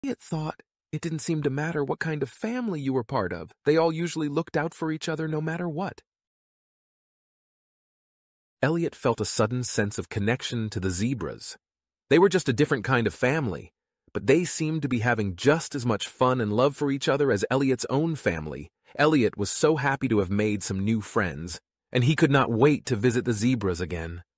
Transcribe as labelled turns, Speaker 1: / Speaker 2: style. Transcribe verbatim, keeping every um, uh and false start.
Speaker 1: Elliot thought it didn't seem to matter what kind of family you were part of. They all usually looked out for each other no matter what. Elliot felt a sudden sense of connection to the zebras. They were just a different kind of family, but they seemed to be having just as much fun and love for each other as Elliot's own family. Elliot was so happy to have made some new friends, and he could not wait to visit the zebras again.